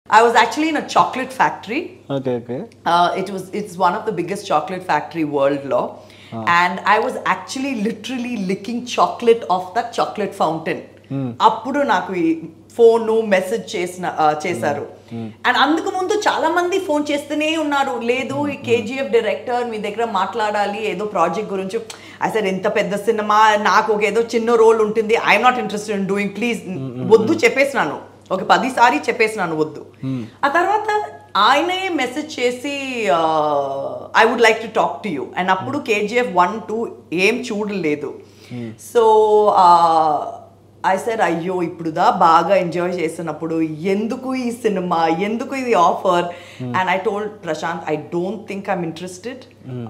I was actually in a chocolate factory. Okay. It's one of the biggest chocolate factory world law. And I was actually literally licking chocolate off that chocolate fountain. Appudu naku phone message చేశారు. And అందుకు ముందు చాలా మంది phone చేస్తూనే ఉన్నారు, లేదు ఈ KGF director మీ దగ్గర మాట్లాడాలి ఏదో ప్రాజెక్ట్ గురించి. అసలు ఎంత పెద్ద సినిమా, నాకు ఒక ఏదో చిన్న రోల్ ఉంటుంది, I'm not interested in doing, please వద్దు చెప్పేసినాను, ఒక 10 సార్లు చెప్పేసినాను వద్దు. ఆ తర్వాత ఆయనే మెసేజ్ చేసి I would like to talk to you. And అప్పుడు KGF 1, 2 ఏం చూడలేదు. సో I said, అయ్యో ఇప్పుడుదా బాగా ఎంజాయ్ చేసినప్పుడు ఎందుకు ఈ సినిమా, ఎందుకు ఇది offer? And I told Prashant, I don't think I'm interested,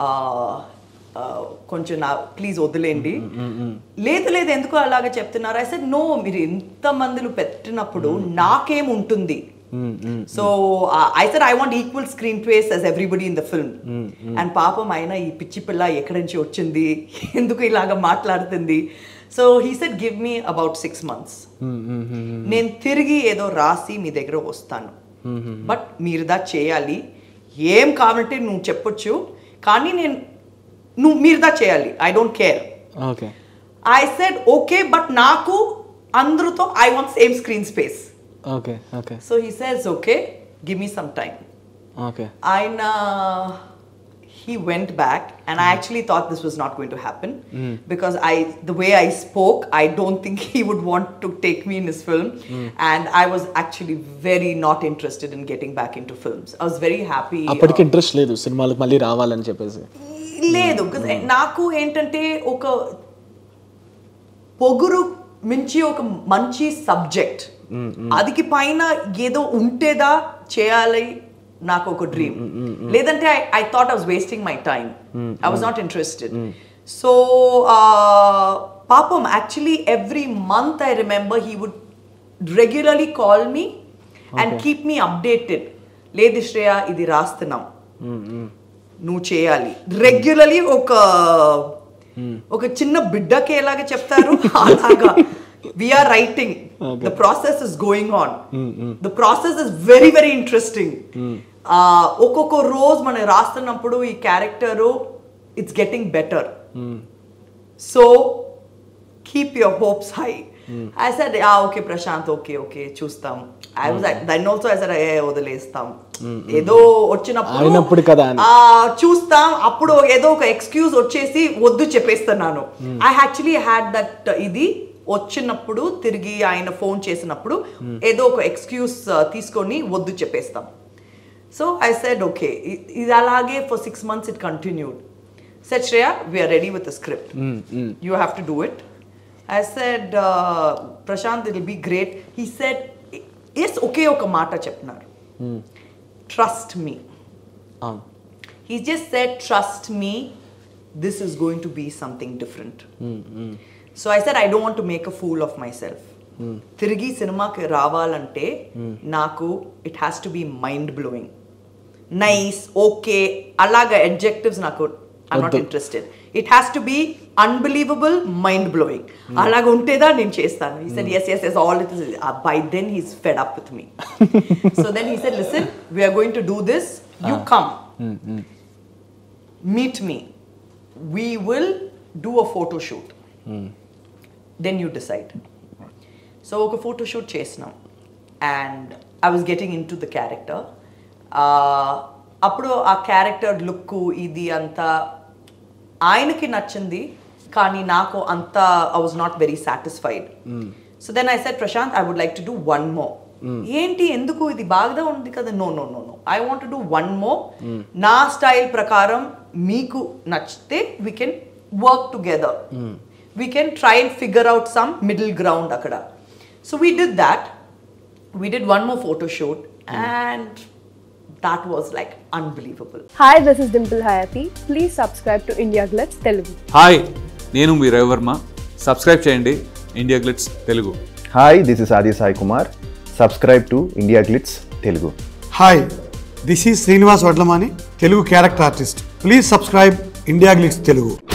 కొంచెం నా ప్లీజ్ వదిలేండి. లేదు ఎందుకు అలాగా చెప్తున్నారు? ఐ సెడ్ నో, మీరు ఎంతమందిలో పెట్టినప్పుడు నాకేముంటుంది. So I said I want equal screen space as everybody in the film. అండ్ పాపం ఆయన ఈ పిచ్చి పిల్ల ఎక్కడి నుంచి వచ్చింది, ఎందుకు ఇలాగా మాట్లాడుతుంది. So he said give me about 6 months. నేను తిరిగి ఏదో రాసి మీ దగ్గర వస్తాను, బట్ మీరు దా చేయాలి, ఏం కావాలంటే నువ్వు చెప్పొచ్చు, కానీ మీరు దా చేయాలి, I don't care. I said okay, but నాకు అందరితో I want same screen space. So he says okay, give me some time. ఆయన he went back, and I actually thought this was not going to happen, because the way I spoke, I don't think he would want to take me in his film. And I was actually very not interested in getting back into films. I was very happy. అప్పటికి interest లేదు సినిమాలకు మళ్ళీ రావాలని చెప్పేసి? లేదు, నాకు ఏంటంటే ఒక పొగురు మించి ఒక మంచి సబ్జెక్ట్, అదికి పైన ఏదో ఉంటేదా చేయాలి నాకు ఒక డ్రీమ్. లేదంటే I thought I was wasting my time, I was not interested. So పాపం actually every month I remember he would regularly call me and keep me updated. లేదు శ్రేయ ఇది రాస్తున్నాం, నువ్వు చేయాలి. రెగ్యులర్లీ ఒక చిన్న బిడ్డకి ఎలాగ చెప్తారు అలాగా, we are writing, the process is going on, the process is very very interesting. ఒక్కొక్క రోజు మనం రాస్తున్నప్పుడు ఈ character it's getting better, so keep your hopes high. I said okay Prashant, okay చూస్తాం. I was like, then also I said వదిలేస్తాం, ఏదో వచ్చినప్పుడు చూస్తాం, అప్పుడు ఏదో ఒక ఎక్స్క్యూజ్ వచ్చేసి వద్దు చెప్పేస్తున్నాను. I actually had that ఇది వచ్చినప్పుడు తిరిగి ఆయన ఫోన్ చేసినప్పుడు ఏదో ఒక ఎక్స్క్యూజ్ తీసుకొని వద్దు చెప్పేస్తాం. సో ఐ సెడ్ ఓకే, ఇది అలాగే for 6 months it continued. Said Shreya, we are ready with the script, you have to do it. I said Prashant, it will be great. He said yes, okay, oka mata chepnaru, trust me. He just said trust me, this is going to be something different. So I said I don't want to make a fool of myself. తిరిగి సినిమాకి రావాలంటే నాకు it has to be mind blowing, nice, okay, అలాగా adjectives నాకు I'm not interested. It has to be unbelievable, mind blowing. అలాగా ఉంటేదా నేను చేస్తాను. He said yes, all it is. By then he's fed up with me. So then he said, listen, we are going to do this, you come, meet me, we will do a photo shoot, then you decide. So oka photo shoot chesnam, and I was getting into the character. Appudu aa character look idi anta ఆయనకి నచ్చింది, కానీ నాకు అంతా I was not very satisfied. So then I said, Prashant, I would like to do one more. ఏంటి ఎందుకు ఇది బాగా ఉంది కదా? No, I want to do one more. నా స్టైల్ ప్రకారం మీకు నచ్చితే we can work together. We can try and figure out some middle ground akada. So we did that. We did one more photo shoot, and that was like unbelievable. Hi, this is Dimple Hayati. Please subscribe to India Glitz Telugu. Hi, nenu mi Ravi Verma. Subscribe cheyandi India Glitz Telugu. Hi, this is Adi Sai Kumar. Subscribe to India Glitz Telugu. Hi, this is Srinivas Vadlamani, Telugu character artist. Please subscribe India Glitz Telugu.